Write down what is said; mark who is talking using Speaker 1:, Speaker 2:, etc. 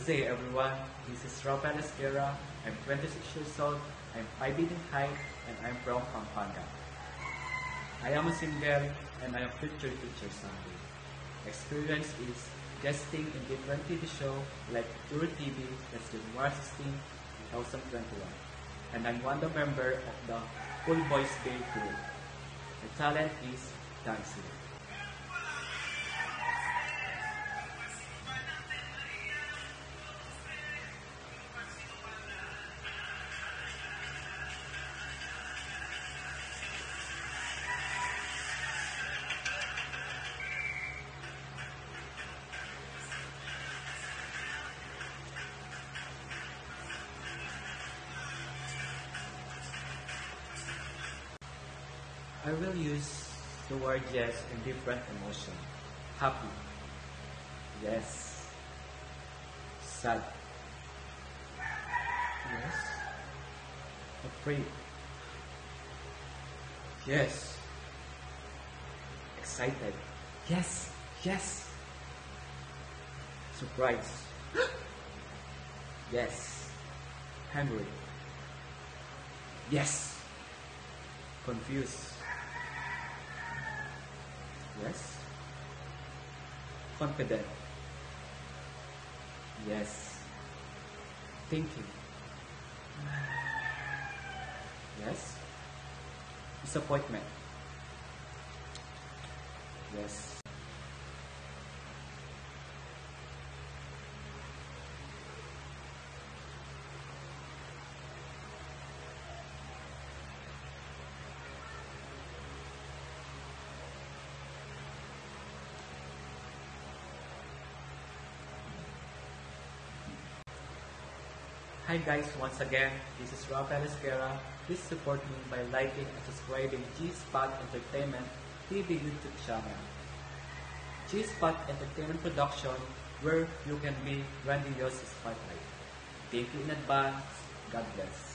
Speaker 1: Good day everyone, this is Raff Esguerra. I'm 26 years old, I'm 5 feet in height, and I'm from Pampanga. I am a singer and I am a future teacher someday. Experience is guesting in different TV shows like Tour TV that's January 16, 2021. And I'm one of the members of the Full Boys Day Tour. My talent is dancing. I will use the word yes in different emotions. Happy. Yes. Sad. Yes. Afraid. Yes. Excited. Yes. Yes. Surprised. Yes. Hungry. Yes. Confused. Yes. Confident. Yes. Thinking. Yes. Disappointment. Yes. Hi guys, once again, this is Raff Esguerra. Please support me by liking and subscribing G-S.P.O.T Entertainment TV YouTube channel. G-S.P.O.T Entertainment Production, where you can be grandiose spotlight. Thank you in advance. God bless.